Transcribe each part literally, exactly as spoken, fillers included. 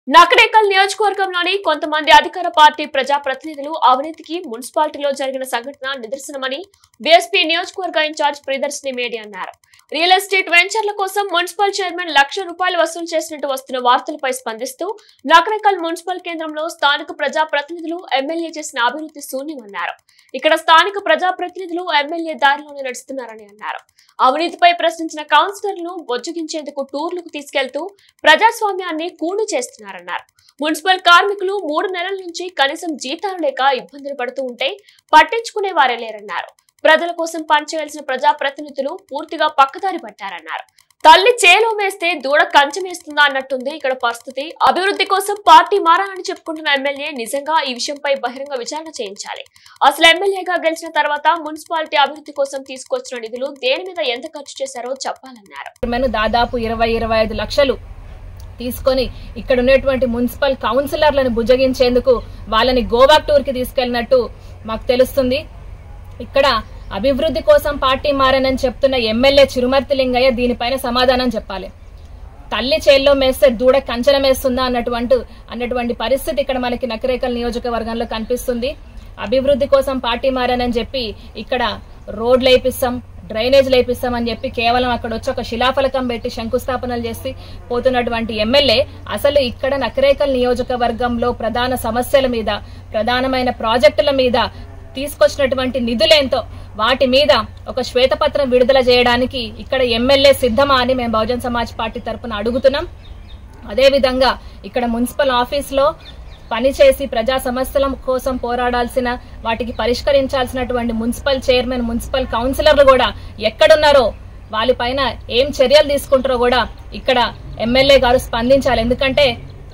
నకరేకల్ నియోజకవర్గంలోని కొంతమంది అధికార పార్టీ ప్రజా ప్రతినిధులు అవినీతికి మున్సిపాలిటీలో జరిగిన సంఘటన నిదర్శనమని బీఎస్పీ నియోజకవర్గ ఇన్ఛార్జ్ ప్రియదర్శిని మేడి అన్నారు. రియల్ ఎస్టేట్ వెంచర్ల కోసం మున్సిపల్ చైర్మన్ లక్ష రూపాయలు వసూలు చేసినట్టు వస్తున్న వార్తలపై స్పందిస్తూ నకరేకల్ మున్సిపల్ కేంద్రంలో స్థానిక ప్రజా ప్రతినిధులు ఎమ్మెల్యే చేసిన అభివృద్ధి శూన్యమన్నారు. ఇక్కడ స్థానిక ప్రజా ప్రతినిధులు ఎమ్మెల్యే దారిలోనే నడుస్తున్నారని అన్నారు. అవినీతిపై ప్రశ్నించిన కౌన్సిలర్లను బొజ్జగించేందుకు టూర్లకు తీసుకెళ్తూ ప్రజాస్వామ్యాన్ని కూని చేస్తున్నారన్నారు. మున్సిపల్ కార్మికులు మూడు నెలల నుంచి కనీసం జీతాలు లేక ఇబ్బందులు పడుతూ ఉంటే పట్టించుకునే వారే లేరన్నారు. ప్రజల కోసం పనిచేయాల్సిన ప్రజా ప్రతినిధులు పూర్తిగా పక్కదారి పట్టారన్నారు. తల్లి చేలో వేస్తే దూడ కంచమేస్తుందా అన్నట్టుంది ఇక్కడ పరిస్థితి. అభివృద్ధి కోసం పార్టీ మారాలని చెప్పుకుంటున్న ఎమ్మెల్యే నిజంగా ఈ విషయంపై బహిరంగ విచారణ చేయించాలి. అసలు ఎమ్మెల్యేగా గెలిచిన తర్వాత మున్సిపాలిటీ అభివృద్ధి కోసం తీసుకొచ్చిన నిధులు దేని మీద ఎంత ఖర్చు చేశారో చెప్పాలన్నారు. దాదాపు ఇరవై ఇరవై ఐదు లక్షలు తీసుకొని ఇక్కడ ఉన్నటువంటి మున్సిపల్ కౌన్సిలర్లను బుజ్జగించేందుకు వాళ్ళని గోవా టూర్ కి తీసుకెళ్లినట్టు మాకు తెలుస్తుంది. ఇక్కడ అభివృద్ధి కోసం పార్టీ మారనని చెప్తున్న ఎమ్మెల్యే చిరుమర్తి లింగయ్య దీనిపైన సమాధానం చెప్పాలి. తల్లి చేల్లో మేస్తే దూడ కంచనం వేస్తుందా అన్నటువంటి అన్నటువంటి పరిస్థితి ఇక్కడ మనకి నకరేకల్ నియోజకవర్గంలో కనిపిస్తుంది. అభివృద్ధి కోసం పార్టీ మారనని చెప్పి ఇక్కడ రోడ్లు వేపిస్తాం, డ్రైనేజ్ లేపిస్తాం అని చెప్పి కేవలం అక్కడ వచ్చి ఒక శిలాఫలకం పెట్టి శంకుస్థాపనలు చేసి పోతున్నటువంటి ఎమ్మెల్యే అసలు ఇక్కడ నకరేకల్ నియోజకవర్గంలో ప్రధాన సమస్యల మీద, ప్రధానమైన ప్రాజెక్టుల మీద తీసుకొచ్చినటువంటి నిధులేంతో వాటి మీద ఒక శ్వేతపత్రం విడుదల చేయడానికి ఇక్కడ ఎమ్మెల్యే సిద్ధమా అని మేము బహుజన్ సమాజ్ పార్టీ తరఫున అడుగుతున్నాం. అదేవిధంగా ఇక్కడ మున్సిపల్ ఆఫీస్ లో పనిచేసి ప్రజా సమస్యల కోసం పోరాడాల్సిన, వాటికి పరిష్కరించాల్సినటువంటి మున్సిపల్ చైర్మన్, మున్సిపల్ కౌన్సిలర్లు కూడా ఎక్కడున్నారో వాళ్ళపైన ఏం చర్యలు తీసుకుంటారో కూడా ఇక్కడ ఎమ్మెల్యే గారు స్పందించాలి. ఎందుకంటే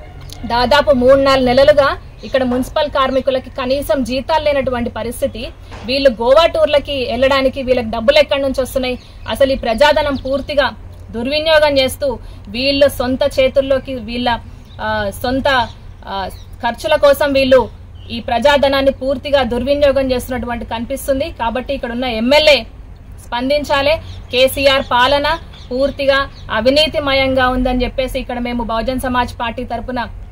దాదాపు మూడు నాలుగు నెలలుగా ఇక్కడ మున్సిపల్ కార్మికులకి కనీసం జీతాలు లేనటువంటి పరిస్థితి. వీళ్ళు గోవా టూర్లకి వెళ్ళడానికి వీళ్ళకి డబ్బులు ఎక్కడి నుంచి వస్తున్నాయి? అసలు ఈ ప్రజాధనం పూర్తిగా దుర్వినియోగం చేస్తూ వీళ్ళు సొంత చేతుల్లోకి వీళ్ళ సొంత ఖర్చుల కోసం వీళ్ళు ఈ ప్రజాధనాన్ని పూర్తిగా దుర్వినియోగం చేస్తున్నటువంటి కనిపిస్తుంది. కాబట్టి ఇక్కడ ఉన్న ఎమ్మెల్యే స్పందించాలి. కేసీఆర్ పాలన పూర్తిగా అవినీతిమయంగా ఉందని చెప్పేసి ఇక్కడ మేము బహుజన్ సమాజ్ పార్టీ తరఫున